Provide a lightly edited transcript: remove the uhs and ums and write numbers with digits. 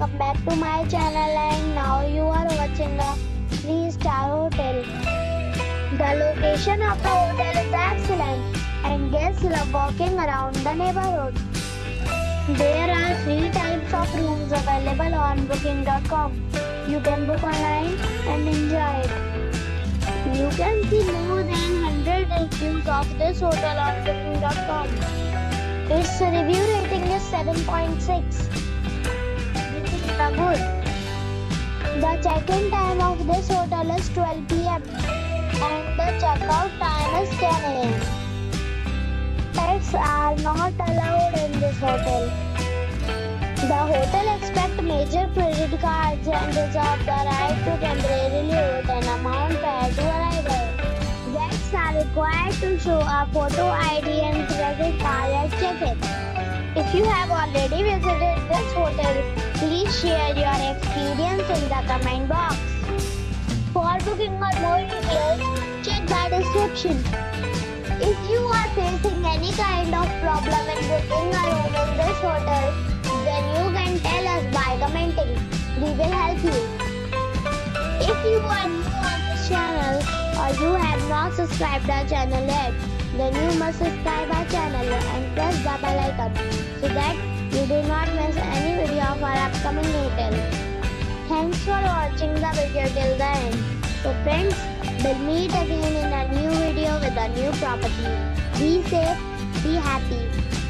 welcome back to my channel, and now you are watching a 3-star hotel. The location of the hotel is excellent and guests love walking around the neighborhood. There are 3 types of rooms available on booking.com. You can book online and enjoy it. You can see more than 100 reviews of this hotel on booking.com. Its review rating is 7.6. Which is good. The check-in time of this hotel is 12 p.m. and the check-out time is 10 a.m. Pets are not allowed in this hotel. The hotel accepts major credit cards and reserves the right to temporarily hold an amount prior to arrival. Guests are required to show a photo ID and credit card at check-in. If you have already visited this hotel, please share your experience in the comment box. For booking or more details, check the description. If you are facing any kind of problem in booking a room in this hotel, then you can tell us by commenting. We will help you. If you are new on this channel or you have not subscribed our channel yet, then you must subscribe our channel and press the bell icon so that you do not miss any video of our upcoming hotel. Thanks for watching the video till the end. So friends, we'll meet again in a new video with a new property. Be safe, be happy.